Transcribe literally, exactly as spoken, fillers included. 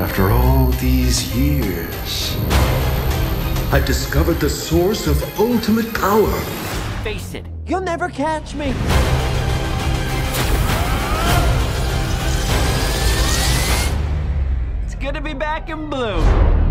After all these years, I've discovered the source of ultimate power. Face it, you'll never catch me. It's good to be back in blue.